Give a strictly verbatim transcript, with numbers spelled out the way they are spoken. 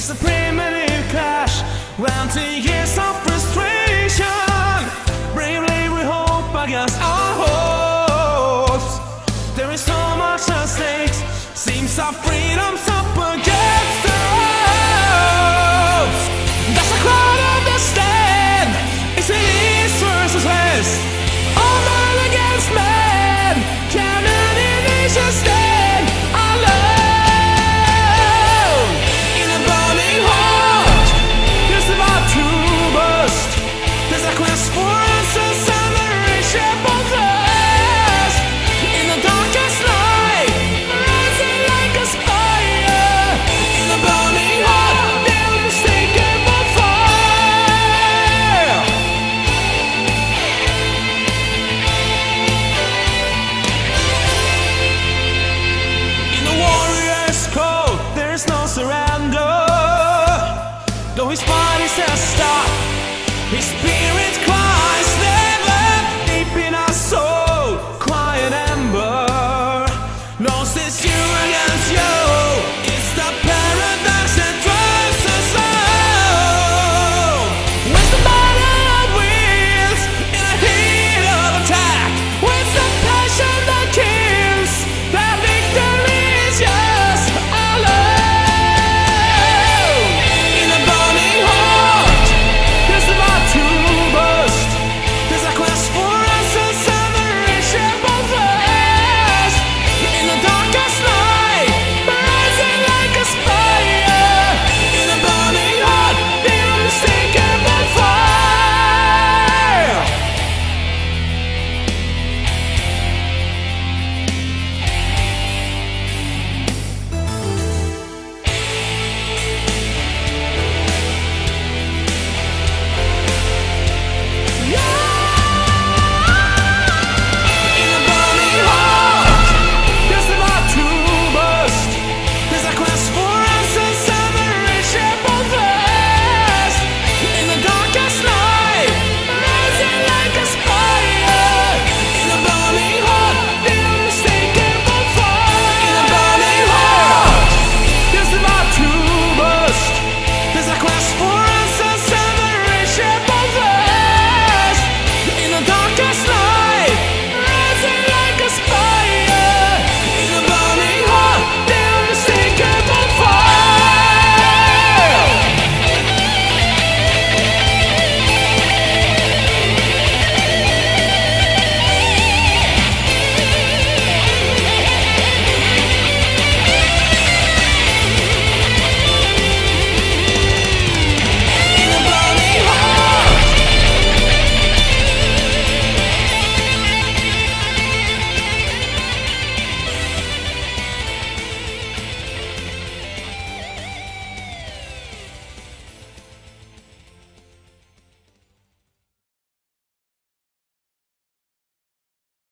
It's a primitive clash, round to years of frustration. Bravely we hope against our hopes. There is so much at stake, seems our freedom's up against the ropes. Does a crowd understand? It's an east versus west, all man against man. Can any nation stand alone? In a burning heart, there's about to burst. There's a quest for answers and a reachable thirst. In the darkest night, rising like a spire. In a burning heart, the unmistakable fire. In the warrior's code, there is no surrender. Though his body says